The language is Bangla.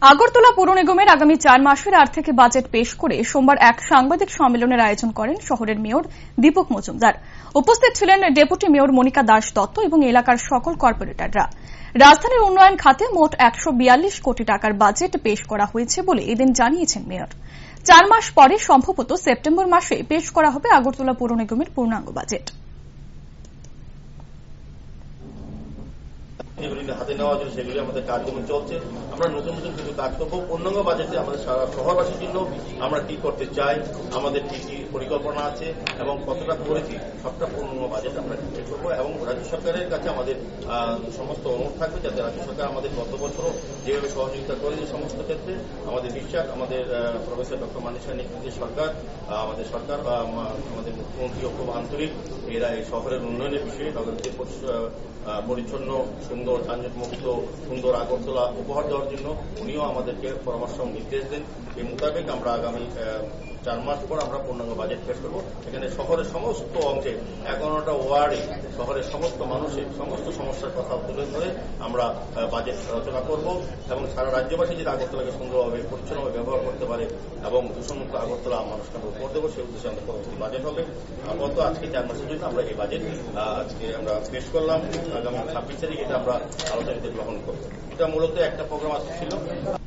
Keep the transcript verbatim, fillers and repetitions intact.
আগরতলা পৌর নিগমের আগামী চার মাসের আর্থিক বাজেট পেশ করে সোমবার এক সাংবাদিক সম্মেলনের আয়োজন করেন শহরের মেয়র দীপক মজুমদার। উপস্থিত ছিলেন ডেপুটি মেয়র মনিকা দাস দত্ত এবং এলাকার সকল কর্পোরেটররা। রাজধানীর উন্নয়ন খাতে মোট একশো বিয়াল্লিশ কোটি টাকার বাজেট পেশ করা হয়েছে বলে এদিন জানিয়েছেন মেয়র। চার মাস পরে সম্ভবত সেপ্টেম্বর মাসে পেশ করা হবে আগরতলা পৌর নিগমের পূর্ণাঙ্গ বাজেট। হাতে নেওয়ার জন্য সেগুলি আমাদের কার্যক্রম চলছে। আমরা নতুন নতুন কিছু কাজ করবো। পূর্ণাঙ্গ বাজেটে আমাদের সারা শহরবাসীর জন্য আমরা কি করতে চাই, আমাদের কি কি পরিকল্পনা আছে এবং কতটা করেছি, সবটা পূর্ণাঙ্গ বাজেট আমরা ঠিক করবো। এবং রাজ্য সরকারের কাছে আমাদের সমস্ত অনুরোধ থাকবে যাতে রাজ্য সরকার আমাদের গত বছরও যেভাবে সহযোগিতা করেছে সমস্ত ক্ষেত্রে আমাদের বিশ্বাস, আমাদের প্রফেসর ডক্টর মানিক সাহের নেতৃত্বে সরকার, আমাদের সরকার আমাদের মুখ্যমন্ত্রী খুব আন্তরিক। এরা এই শহরের উন্নয়নের বিষয়ে নগরকে পরিচ্ছন্ন, সুন্দর, যানজটমুক্ত, সুন্দর আগরতলা উপহার দেওয়ার জন্য উনিও আমাদেরকে পরামর্শ নির্দেশ দেন। এই মোতাবেক আমরা আগামী চার মাস পর আমরা পূর্ণাঙ্গ বাজেট পেশ করবো। এখানে শহরের সমস্ত অংশে এগারোটা ওয়ার্ডে শহরের সমস্ত মানুষের সমস্ত সমস্যার কথা তুলে ধরে আমরা বাজেট রচনা করব এবং সারা রাজ্যবাসী যদি আগরতলাকে সুন্দরভাবে পরিচ্ছন্নভাবে ব্যবহার করতে পারে এবং দূষণমুক্ত আগরতলা মানুষকে আমরা উপহার দেবো, সেই উদ্দেশ্যে আমাদের পরবর্তী বাজেট হবে। আপাতত আজকে চার মাসের জন্য আমরা এই বাজেট আজকে আমরা পেশ করলাম। আগামী ছাব্বিশ তারিখ এটা আমরা আলোচনাতে গ্রহণ করবো। এটা মূলত একটা প্রোগ্রাম ছিল।